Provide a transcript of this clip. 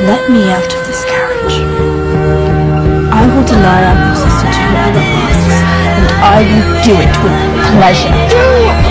let me out of this carriage. I will deny our sister to whoever asks, and I will do it with pleasure.